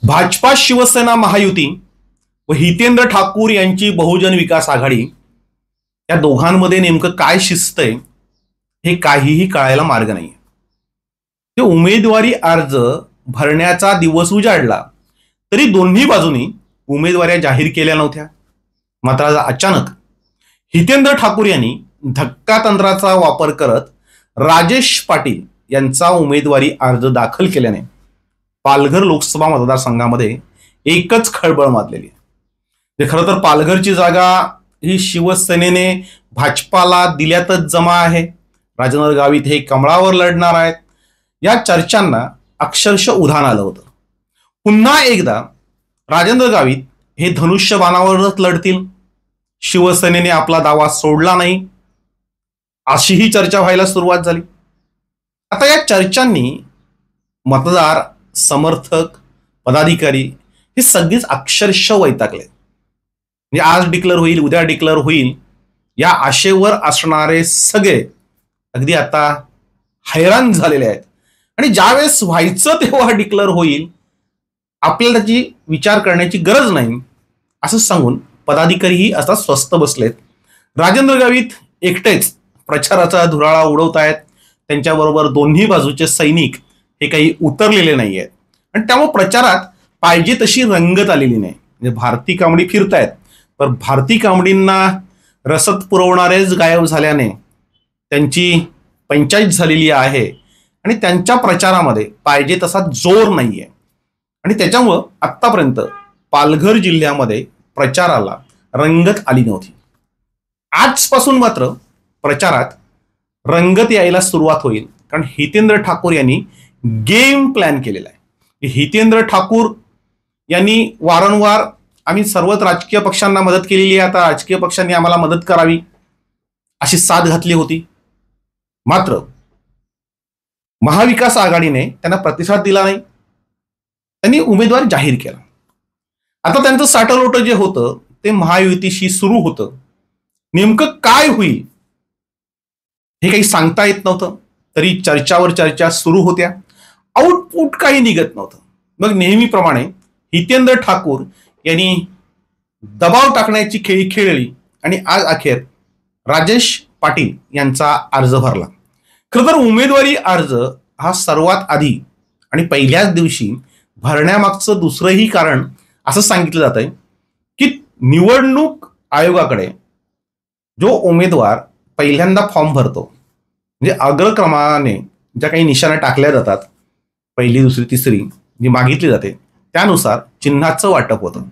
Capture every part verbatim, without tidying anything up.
भाजपा शिवसेना महायुती व हितेंद्र ठाकूर यांची बहुजन विकास आघाडी या दोघांमध्ये नेमकं काय शिस्त आहे हे काहीही कळायला मार्ग नाही. ते उमेदवारी अर्ज भरण्याचा दिवस उजाडला तरी दोन्ही बाजूंनी उमेदवाऱ्या जाहीर केल्या नव्हत्या. मात्र आज अचानक हितेंद्र ठाकूर यांनी धक्कातंत्राचा वापर करत राजेश पाटील यांचा उमेदवारी अर्ज दाखल केल्याने पालघर लोकसभा मतदारसंघामध्ये एकच खळबळ माजलेली आहे. खरं तर पालघरची जागा ही शिवसेनेने भाजपाला दिल्यातच जमा आहे. राजेंद्र गावित हे कमळावर लढणार आहेत या चर्चांना अक्षरशः उधाण आलं होतं. पुन्हा एकदा राजेंद्र गावित हे धनुष्यबाणावरच लढतील, शिवसेनेने आपला दावा सोडला नाही अशीही चर्चा व्हायला सुरुवात झाली. आता या चर्चांनी मतदार, समर्थक, पदाधिकारी हे सगळेच अक्षरशः वैतागले. म्हणजे आज डिक्लेअर होईल, उद्या डिक्लेअर होईल या आशेवर असणारे सगळे अगदी आता हैराण झालेले आहेत. आणि ज्यावेळेस व्हायचं तेव्हा डिक्लेअर होईल, आपल्याला त्याची विचार करण्याची गरज नाही असं सांगून पदाधिकारीही आता स्वस्थ बसलेत. राजेंद्र गावित एकटेच प्रचाराचा धुराळा उडवत आहेत. त्यांच्याबरोबर दोन्ही बाजूचे सैनिक हे काही उतरलेले नाही आहेत आणि त्यामुळे प्रचारात पाहिजे तशी रंगत आलेली नाही. म्हणजे भारती कांबडी फिरतायत, पण भारती कांबडींना रसद पुरवणारेच गायब झाल्याने त्यांची पंचायत झालेली आहे आणि त्यांच्या प्रचारामध्ये पाहिजे तसा जोर नाहीये. आणि त्याच्यामुळं आत्तापर्यंत पालघर जिल्ह्यामध्ये प्रचाराला रंगत आली नव्हती. आजपासून मात्र प्रचारात रंगत यायला सुरुवात होईल, कारण हितेंद्र ठाकूर यांनी गेम प्लॅन केलेला आहे. हितेंद्र ठाकूर यांनी वारंवार आम्ही सर्वच राजकीय पक्षांना मदत केलेली आहे, आता राजकीय पक्षांनी आम्हाला मदत करावी अशी साथ घातली होती. मात्र महाविकास आघाडीने त्यांना प्रतिसाद दिला नाही. त्यांनी उमेदवार जाहीर केला. आता त्यांचं साठलोट जे होतं ते महायुतीशी सुरू होतं. नेमकं काय होईल हे काही सांगता येत नव्हतं. तरी चर्चावर चर्चा सुरू होत्या, आउटपुट काही निघत नव्हतं. मग नेहमीप्रमाणे हितेंद्र ठाकूर यांनी दबाव टाकण्याची खेळी खेळली आणि आज अखेर राजेश पाटील यांचा अर्ज भरला. खरं तर उमेदवारी अर्ज हा सर्वात आधी आणि पहिल्याच दिवशी भरण्यामागचं दुसरंही कारण असं सांगितलं जात आहे की निवडणूक आयोगाकडे जो उमेदवार पहिल्यांदा फॉर्म भरतो, म्हणजे अग्रक्रमाने ज्या काही निशाण्या टाकल्या जातात, पहिली, दुसरी, तिसरी जी मागितली जाते त्यानुसार चिन्हाचं वाटप होतं.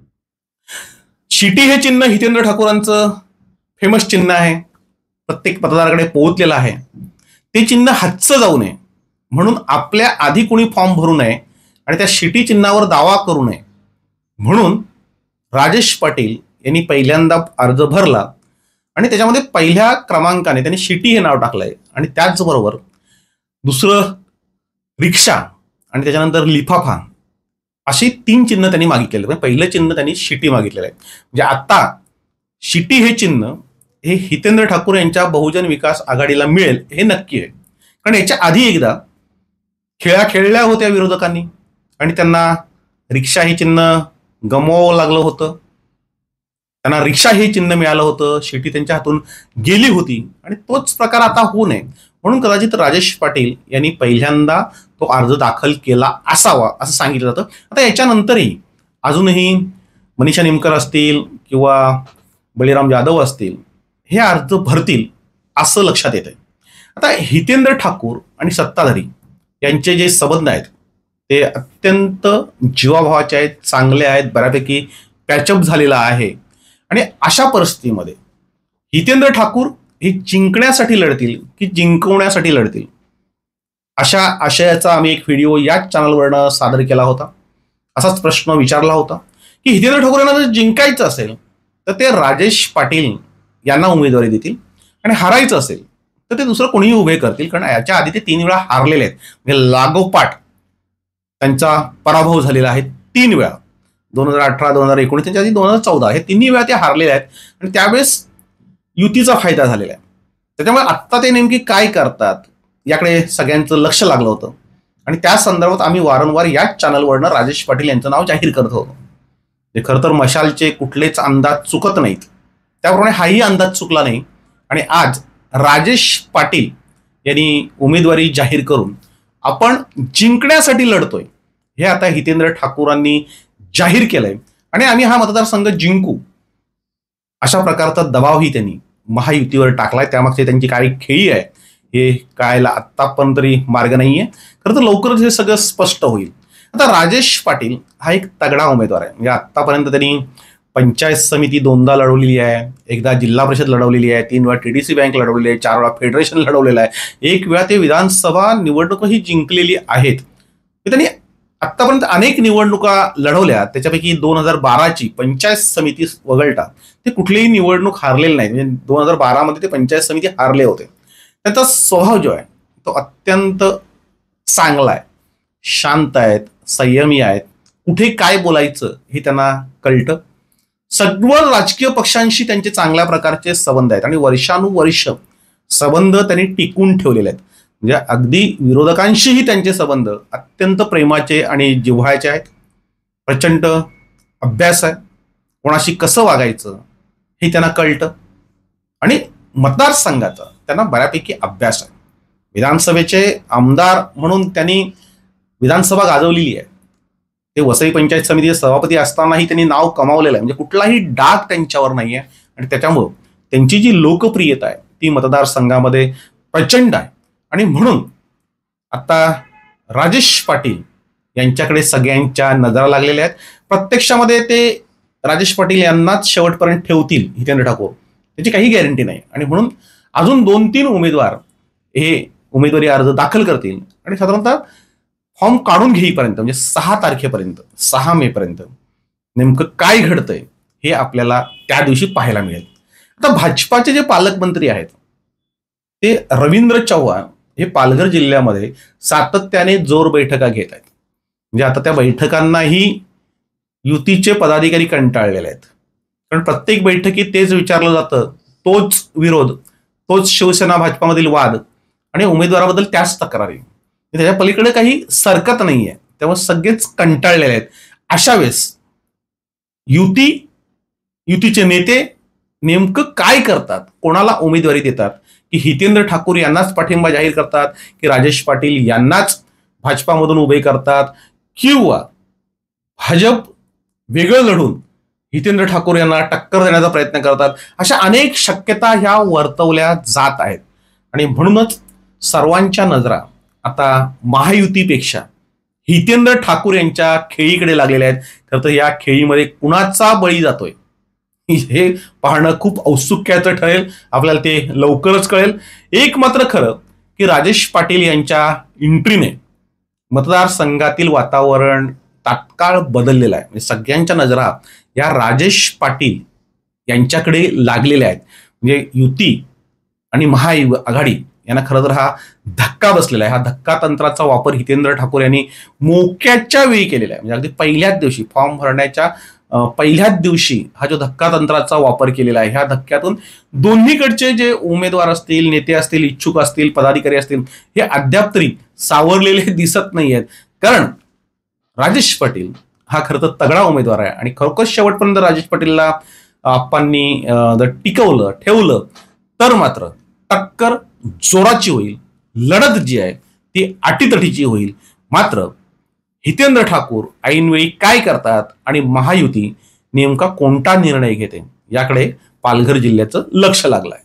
शिटी हे चिन्ह हितेंद्र ठाकूरांचं फेमस चिन्ह आहे, प्रत्येक मतदाराकडे पोहोचलेलं आहे. ते चिन्ह हातचं जाऊ नये म्हणून आपल्या आधी कोणी फॉर्म भरू नये आणि त्या शिटी चिन्हावर दावा करू नये म्हणून राजेश पाटील यांनी पहिल्यांदा अर्ज भरला आणि त्याच्यामध्ये पहिल्या क्रमांकाने त्यांनी शिटी हे नाव टाकलंय आणि त्याचबरोबर दुसरं रिक्षा आणि त्याच्यानंतर लिफाफा अशी तीन चिन्ह त्यांनी मागितलेले. म्हणजे पहिलं चिन्ह त्यांनी शिटी मागितलेलं आहे. म्हणजे आता शिटी हे चिन्ह हे हितेंद्र ठाकूर यांच्या बहुजन विकास आघाडीला मिळेल हे नक्की आहे. कारण याच्या आधी एकदा खेळ्या खेळल्या होत्या विरोधकांनी आणि त्यांना रिक्षा हे चिन्ह गमवावं लागलं होतं. त्यांना रिक्षा हे चिन्ह मिळालं होतं, शिटी त्यांच्या हातून गेली होती आणि तोच प्रकार आता होऊ नये म्हणून कदाचित राजेश पाटील यांनी पहिल्यांदा तो अर्ज दाखल केला असावा असं सांगितलं जातं. आता याच्यानंतरही अजूनही मनीषा निमकर असतील किंवा बळीराम जाधव असतील हे अर्ज भरतील असं लक्षात येत आहे. आता हितेंद्र ठाकूर आणि सत्ताधारी यांचे जे संबंध आहेत ते अत्यंत जीवाभावाचे आहेत, चांगले आहेत, बऱ्यापैकी पॅचअप झालेला आहे. आणि अशा परिस्थितीमध्ये हितेंद्र ठाकूर हे जिंकण्यासाठी लढतील की जिंकवण्यासाठी लढतील अशा आशयाचा आम्ही एक व्हिडिओ याच चॅनलवरनं सादर केला होता. असाच प्रश्न विचारला होता की हितेंद्र ठाकूर यांना जर जिंकायचं असेल तर ते राजेश पाटील यांना उमेदवारी देतील आणि हारायचं असेल तर ते दुसरं कोणीही उभे करतील. कारण याच्या आधी ते तीन वेळा हारलेले आहेत. म्हणजे लागोपाठ त्यांचा पराभव झालेला आहे तीन वेळा. दोन हजार अठरा दोन हजार एकोणीस त्यांच्या आधी दोन हजार चौदा हे तिन्ही वेळा ते हारलेले आहेत आणि त्यावेळेस युतीचा फायदा झालेला आहे. त्याच्यामुळे आत्ता ते नेमकी काय करतात याकडे सगळ्यांचं लक्ष लागलं होतं आणि त्या संदर्भात आम्ही वारंवार याच चॅनलवरनं राजेश पाटील यांचं नाव जाहीर करत होतो. ते खरं तर मशालचे कुठलेच अंदाज चुकत नाहीत, त्याप्रमाणे हाही अंदाज चुकला नाही. आणि आज राजेश पाटील यांनी उमेदवारी जाहीर करून आपण जिंकण्यासाठी लढतोय हे आता हितेंद्र ठाकूरांनी जाहीर केलंय आणि आम्ही हा मतदारसंघ जिंकू अशा प्रकारचा दबावही त्यांनी महायुतीवर टाकलाय. त्यामागची त्यांची काही खेळी आहे हे कळायला आत्तापर्यंत तरी मार्ग नाहीये. खरं तर लवकरच हे सगळं स्पष्ट होईल. आता राजेश पाटील हा एक तगडा उमेदवार आहे. म्हणजे आत्तापर्यंत त्यांनी पंचायत समिती दोनदा लढवलेली आहे, एकदा जिल्हा परिषद लढवलेली आहे, तीन वेळा टीडीसी बँक लढवलेली आहे, चार वेळा फेडरेशन लढवलेलं आहे, एक वेळा ते विधानसभा निवडणूकही जिंकलेली आहेत. त्यांनी आत्तापर्यंत अनेक निवडणुका लढवल्या, त्याच्यापैकी दोन हजार बाराची पंचायत समिती वगळता ते कुठलीही निवडणूक हारलेली नाही. म्हणजे दोन हजार बारामध्ये ते पंचायत समिती हारले होते. त्यांचा स्वभाव जो आहे तो अत्यंत चांगला आहे, शांत आहेत, संयमी आहेत, कुठे काय बोलायचं हे त्यांना कळतं. सर्व राजकीय पक्षांशी त्यांचे चांगल्या प्रकारचे संबंध आहेत आणि वर्षानुवर्ष संबंध त्यांनी टिकून ठेवलेले आहेत. म्हणजे अगदी विरोधकांशीही त्यांचे संबंध अत्यंत प्रेमाचे आणि जिव्हाळ्याचे आहेत. प्रचंड अभ्यास आहे, कोणाशी कसं वागायचं हे त्यांना कळतं आणि मतदारसंघाचा त्यांना बऱ्यापैकी अभ्यास आहे. विधानसभेचे आमदार म्हणून त्यांनी विधानसभा गाजवलेली आहे. ते वसई पंचायत समितीचे सभापती असतानाही त्यांनी नाव कमावलेलं आहे. म्हणजे कुठलाही डाग त्यांच्यावर नाही आहे आणि त्याच्यामुळं त्यांची जी लोकप्रियता आहे ती मतदारसंघामध्ये प्रचंड आहे. आणि म्हणून आता राजेश पाटील यांच्याकडे सगळ्यांच्या नजरा लागलेल्या आहेत. प्रत्यक्षामध्ये ते राजेश पाटील यांनाच शेवटपर्यंत ठेवतील हितेंद्र ठाकूर त्याची काही गॅरंटी नाही. आणि म्हणून अजून दोन तीन उमेदवार हे उमेदवारी अर्ज दाखल करतील आणि साधारणतः फॉर्म काढून घेईपर्यंत म्हणजे सहा तारखेपर्यंत सहा मे पर्यंत नेमकं काय घडतंय हे आपल्याला त्या दिवशी पाहायला मिळेल. आता भाजपाचे जे पालकमंत्री आहेत ते रवींद्र चव्हाण हे पालघर जिल्ह्यामध्ये सातत्याने जोर बैठका घेत आहेत. म्हणजे आता त्या बैठकांनाही युतीचे पदाधिकारी कंटाळलेले आहेत. कारण प्रत्येक बैठकीत तेच विचारलं जातं, तोच विरोध, तोच शिवसेना भाजपामधील वाद आणि उमेदवाराबद्दल त्याच तक्रारी. त्याच्या पलीकडे काही सरकत नाहीये, त्यामुळे सगळेच कंटाळलेले आहेत. अशा वेळेस युती युतीचे नेते नेमकं काय करतात, कोणाला उमेदवारी देतात, की हितेंद्र ठाकूर यांनाच पाठिंबा जाहीर करतात, की राजेश पाटील यांनाच भाजपामधून उभे करतात, किंवा भाजप वेगळं लढून हितेंद्र ठाकूर यांना टक्कर देण्याचा प्रयत्न करतात. अशा अनेक शक्यता ह्या वर्तवल्या जात आहेत. आणि म्हणूनच सर्वांच्या नजरा आता महायुतीपेक्षा हितेंद्र ठाकूर यांच्या खेळीकडे लागलेल्या आहेत. खरं तर या खेळीमध्ये कुणाचा बळी जातोय हे पाहणं खूप औत्सुक्याचं ठरेल. आपल्याला ते लवकरच कळेल. एक मात्र खरं की राजेश पाटील यांच्या एंट्रीने मतदारसंघातील वातावरण तात्काळ बदललेलं आहे. म्हणजे सगळ्यांच्या नजरा या राजेश पाटील यांच्याकडे लागलेल्या आहेत. म्हणजे युती आणि महाआघाडी यांना खरं तर हा धक्का बसलेला आहे. हा धक्का तंत्राचा वापर हितेंद्र ठाकूर यांनी मोक्याच्या वेळी केलेला आहे. म्हणजे अगदी पहिल्याच दिवशी फॉर्म भरण्याच्या पहिल्याच दिवशी हा जो धक्का तंत्राचा वापर केलेला आहे. ह्या धक्क्यातून दोन्हीकडचे जे उमेदवार असतील, नेते असतील, इच्छुक असतील, पदाधिकारी असतील हे अद्याप तरी सावरलेले दिसत नाही आहेत. कारण राजेश पाटील हा खरं तर तगडा उमेदवार आहे आणि खरोखर शेवटपर्यंत राजेश पाटीलला आपणनी जर टिकवलं ठेवलं तर मात्र टक्कर जोराची होईल. लढत जी आहे ती अटीतटीची होईल. मात्र हितेंद्र ठाकूर ऐनवेळी काय करतात आणि महायुती नेमका कोणता निर्णय घेते याकडे पालघर जिल्ह्याचं लक्ष लागलंय.